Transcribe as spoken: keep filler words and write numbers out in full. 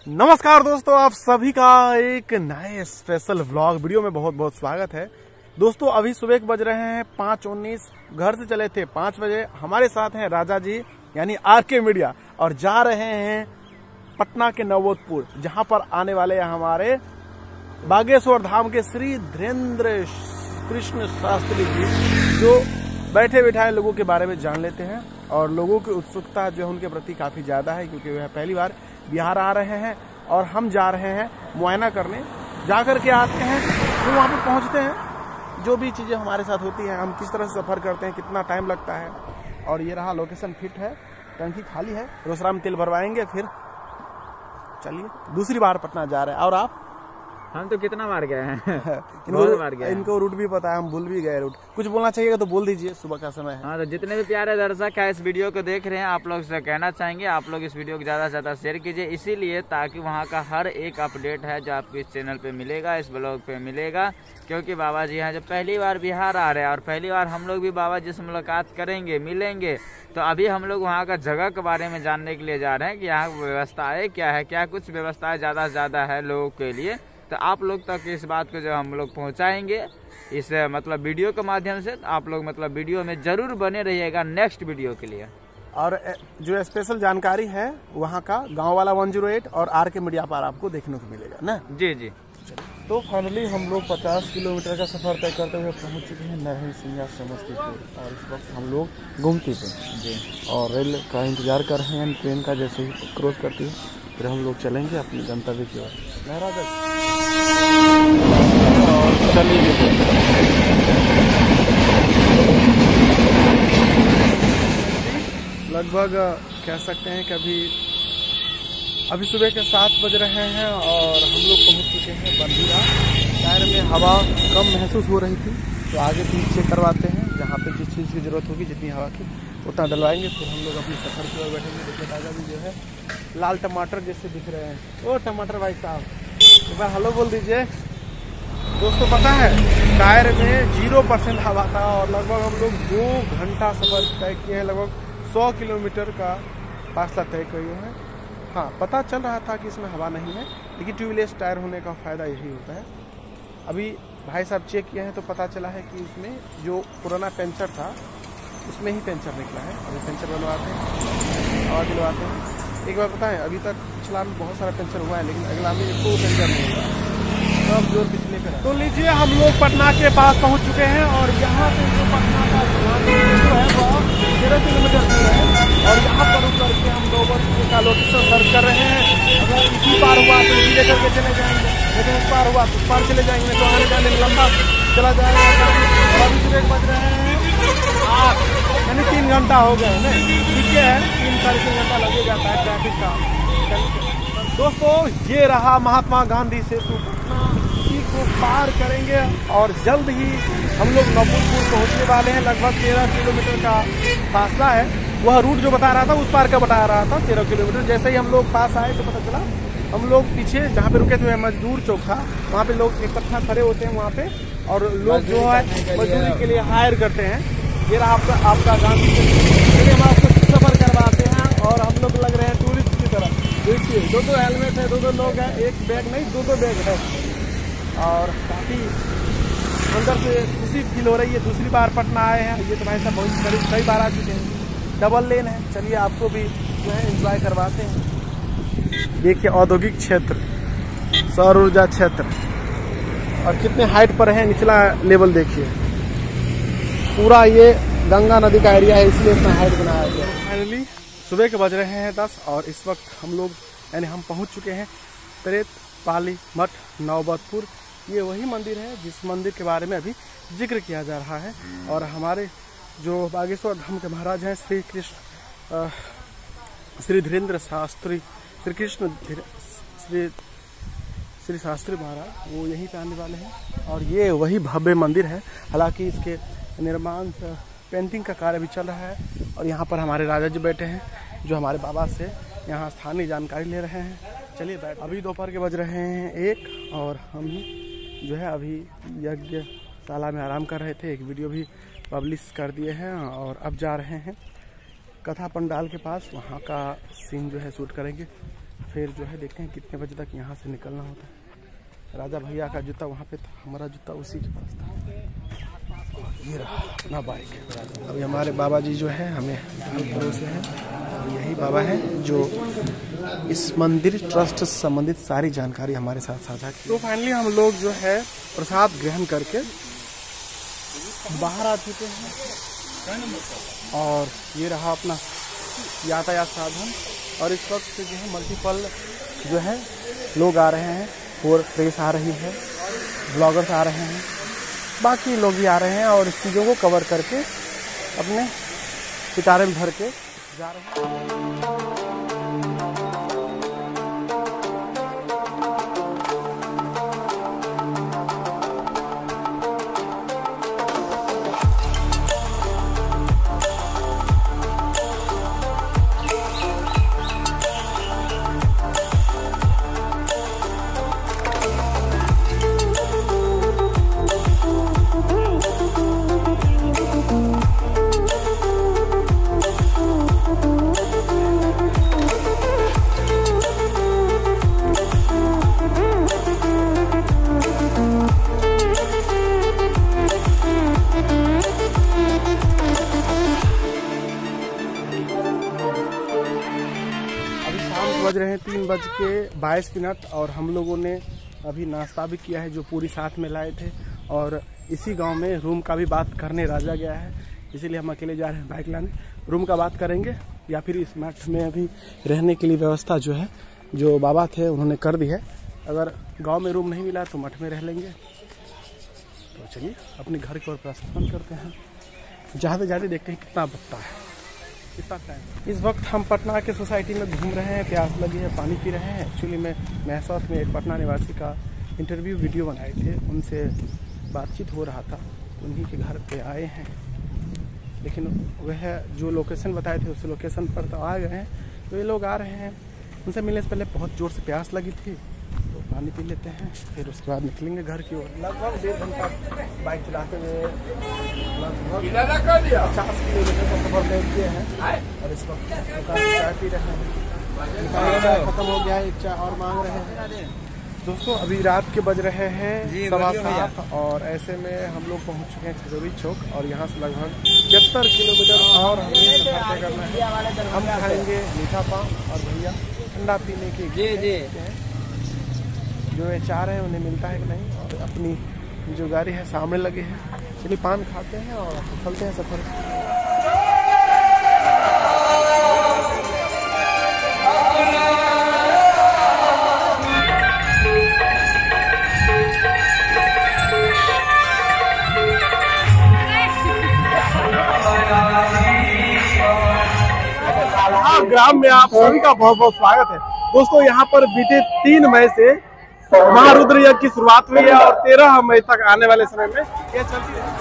नमस्कार दोस्तों, आप सभी का एक नए स्पेशल व्लॉग वीडियो में बहुत बहुत स्वागत है। दोस्तों अभी सुबह के बज रहे हैं पाँच उन्नीस। घर से चले थे पाँच बजे। हमारे साथ हैं राजा जी यानी आर के मीडिया और जा रहे हैं पटना के नवोदपुर, जहां पर आने वाले हैं हमारे बागेश्वर धाम के श्री धीरेन्द्र कृष्ण शास्त्री जी, जो बैठे बैठाए लोगों के बारे में जान लेते हैं। और लोगों की उत्सुकता जो है उनके प्रति काफी ज्यादा है, क्योंकि वह पहली बार बिहार आ रहे हैं और हम जा रहे हैं मुआयना करने। जाकर के आते हैं, फिर वहाँ पे पहुँचते हैं, जो भी चीज़ें हमारे साथ होती हैं, हम किस तरह से सफ़र करते हैं, कितना टाइम लगता है। और ये रहा लोकेशन फिट है, टंकी खाली है, रोसराम तेल भरवाएंगे। फिर चलिए दूसरी बार पटना जा रहे हैं। और आप? हम तो कितना बार गए हैं इनको, बार गए इनको रूट भी पता है, हम भूल भी गए रूट। कुछ बोलना चाहिएगा तो बोल दीजिए, सुबह का समय है। हाँ, तो जितने भी प्यारे दर्शक है इस वीडियो को देख रहे हैं, आप लोग से कहना चाहेंगे आप लोग इस वीडियो को ज़्यादा से ज़्यादा शेयर कीजिए, इसीलिए ताकि वहाँ का हर एक अपडेट है जो आपको इस चैनल पे मिलेगा, इस ब्लॉग पे मिलेगा। क्योंकि बाबा जी हैं जो पहली बार बिहार आ रहे हैं और पहली बार हम लोग भी बाबा जी से मुलाकात करेंगे, मिलेंगे। तो अभी हम लोग वहाँ का जगह के बारे में जानने के लिए जा रहे हैं कि यहाँ व्यवस्थाएँ क्या है, क्या कुछ व्यवस्थाएँ ज़्यादा से ज़्यादा है लोगों के लिए। तो आप लोग तक इस बात को जो हम लोग पहुंचाएंगे इस मतलब वीडियो के माध्यम से। आप लोग मतलब वीडियो में जरूर बने रहिएगा नेक्स्ट वीडियो के लिए। और जो स्पेशल जानकारी है वहाँ का गांव वाला एक सौ आठ और आर के मीडिया पर आपको देखने को मिलेगा ना। जी जी। तो फाइनली हम लोग पचास किलोमीटर का सफर तय करते हुए पहुँच चुके हैं नरहरी सिंह समस्तीपुर। और इस वक्त हम लोग घूमती थे जी, और रेल का इंतजार कर रहे हैं। ट्रेन का जैसे ही क्रॉस करती है फिर हम लोग चलेंगे अपने गंतव्य की ओर। चलिए लगभग कह सकते हैं कि अभी अभी सुबह के सात बज रहे हैं और हम लोग पहुंच चुके हैं बंदीरा। टायर में हवा कम महसूस हो रही थी, तो आगे पीछे चेक करवाते हैं, जहाँ पे जिस चीज़ की जरूरत होगी, जितनी हवा की उतना डलवाएंगे। फिर हम लोग अपने सफर की ओर बैठेंगे। देखिए दादा भी जो है लाल टमाटर जैसे दिख रहे हैं। ओ टमाटर भाई साहब, एक बार हेलो बोल दीजिए। दोस्तों पता है टायर में जीरो परसेंट हवा था और लगभग हम लोग दो घंटा सफर तय किए हैं। लगभग सौ किलोमीटर का फासला तय किए हैं। हाँ, पता चल रहा था कि इसमें हवा नहीं है, लेकिन ट्यूबलेस टायर होने का फ़ायदा यही होता है। अभी भाई साहब चेक किए हैं तो पता चला है कि इसमें जो पुराना पेंचर था उसमें ही पेंचर निकला है। अभी पेंचर बनवाते हैं और दिलवाते हैं। एक बार पता है, अभी तक पिछला में बहुत सारा पेंचर हुआ है, लेकिन अगला में कोई पेंचर नहीं हुआ, सब जोर पिछले पे। तो लीजिए हम लोग पटना के पास पहुंच चुके हैं और यहाँ से जो पटना का जो है वो तेरह किलोमीटर दूर है। और यहाँ पर रुक करके हम लोग का लोकेशन सर्च कर रहे हैं। अगर इसी पार हुआ तो इसी लेकर के चले जाएंगे, लेकिन इस पार हुआ तो उस पार चले जाएंगे, तो आने जाने में लंबा चला जाएगा। और अभी सुबह बज रहे हैं आठ, यानी तीन घंटा हो गए हैं। ठीक है, तीन साढ़े तीन घंटा लगे जाता है ट्रैफिक का। दोस्तों ये रहा महात्मा गांधी सेतु, इसी को पार करेंगे और जल्द ही हम लोग नवोदपुर पहुंचने वाले हैं। लगभग तेरह किलोमीटर का फासला है। वह रूट जो बता रहा था उस पार का बता रहा था तेरह किलोमीटर। जैसे ही हम लोग पास आए तो पता चला हम लोग पीछे जहाँ पे रुके थे मजदूर चौक था, वहाँ पे लोग इकट्ठा खड़े होते हैं वहाँ पे, और लोग जो है मजदूरी के लिए हायर करते हैं। ये रहा आपका आपका गांधी चलिए हम आपको सफर करवाते हैं। और हम लोग लग रहे हैं टूरिस्ट की तरह। देखिए दो दो हेलमेट है, दो दो लोग हैं, एक बैग नहीं दो दो बैग है। और काफ़ी अंदर से खुशी फील हो रही है। दूसरी बार पटना आए हैं, ये तो भाई साहब बहुत करीब कई बार आ चुके हैं। डबल लेन है, चलिए आपको भी जो है एंजॉय करवाते हैं। देखिए औद्योगिक क्षेत्र, सौर ऊर्जा क्षेत्र, और कितने हाइट पर है। निचला लेवल देखिए, पूरा ये गंगा नदी का एरिया है, इसलिए इतना हाइट बनाया गया। फाइनली सुबह के बज रहे हैं दस और इस वक्त हम लोग यानी हम पहुंच चुके हैं प्रेत पाली मठ नवोदपुर। ये वही मंदिर है जिस मंदिर के बारे में अभी जिक्र किया जा रहा है। और हमारे जो बागेश्वर धाम के महाराज हैं श्री कृष्ण श्री धीरेन्द्र शास्त्री श्री कृष्ण श्री श्री शास्त्री महाराज, वो यहीं पे आने वाले हैं। और ये वही भव्य मंदिर है। हालांकि इसके निर्माण पेंटिंग का कार्य भी चल रहा है। और यहाँ पर हमारे राजा जी बैठे हैं जो हमारे बाबा से यहाँ स्थानीय जानकारी ले रहे हैं। चलिए बैठ। अभी दोपहर के बज रहे हैं एक और हम जो है अभी यज्ञशाला में आराम कर रहे थे। एक वीडियो भी पब्लिश कर दिए हैं और अब जा रहे हैं कथा पंडाल के पास, वहाँ का सीन जो है शूट करेंगे। फिर जो है देखते हैं कितने बजे तक यहाँ से निकलना होता है। राजा भैया का जूता वहाँ पे था, हमारा जूता उसी के पास था। ये रहा अपना बाइक। अभी हमारे बाबा जी जो है हमें पड़ोसे हैं, और यही बाबा हैं जो इस मंदिर ट्रस्ट से संबंधित सारी जानकारी हमारे साथ साझा की। तो फाइनली हम लोग जो है प्रसाद ग्रहण करके बाहर आ चुके हैं, और ये रहा अपना यातायात साधन। और इस वक्त जो है मल्टीपल जो है लोग आ रहे हैं, और प्रेस आ रही है, ब्लॉगर्स आ रहे हैं, बाकी लोग भी आ रहे हैं, और इस चीज़ों को कवर करके अपने पिटारे में भर के जा रहे हैं। बज रहे हैं तीन बज के बाईस मिनट और हम लोगों ने अभी नाश्ता भी किया है जो पूरी साथ में लाए थे। और इसी गांव में रूम का भी बात करने राजा गया है, इसीलिए हम अकेले जा रहे हैं बाइक लाने। रूम का बात करेंगे या फिर इस मठ में अभी रहने के लिए व्यवस्था जो है जो बाबा थे उन्होंने कर दी है। अगर गाँव में रूम नहीं मिला तो मठ में रह लेंगे। तो चलिए अपने घर की ओर प्रस्थान करते हैं। ज़्यादा ज़्यादा देखते हैं कितना बचता है, कितना टाइम। इस वक्त हम पटना के सोसाइटी में घूम रहे हैं, प्यास लगी है, पानी पी रहे हैं। एक्चुअली मैं महसूस में एक पटना निवासी का इंटरव्यू वीडियो बनाए थे, उनसे बातचीत हो रहा था, तो उन्हीं के घर पे आए हैं। लेकिन वह जो लोकेशन बताए थे उस लोकेशन पर तो आ गए हैं। तो ये लोग आ रहे हैं, उनसे मिलने से पहले बहुत ज़ोर से प्यास लगी थी, तो पानी पी लेते हैं, फिर उसके बाद निकलेंगे घर की ओर। लगभग डेढ़ घंटा बाइक चलाते हुए लगभग पचास किलोमीटर का सफर तय किए हैं। और इस वक्त चाय पी रहे हैं, खत्म हो गया है, एक चाय और मांग रहे हैं। दोस्तों अभी रात के बज रहे हैं सवा सात, और ऐसे में हम लोग पहुंच चुके हैं खजूरी चौक, और यहाँ से लगभग पचहत्तर किलोमीटर और हमें सफर तय करना है। हम खाएंगे मीठा पान, और भैया ठंडा पीने के लिए जो ये चाह रहे हैं उन्हें मिलता है कि नहीं। और अपनी जो गाड़ी है सामने लगे हैं, चलिए पान खाते हैं और चलते हैं सफर। ग्राम में आप सभी का बहुत बहुत स्वागत है। दोस्तों यहाँ पर बीते तीन मई से महारुद्र यज्ञ की शुरुआत हुई है, और तेरह मई तक आने वाले समय में यह चलती है।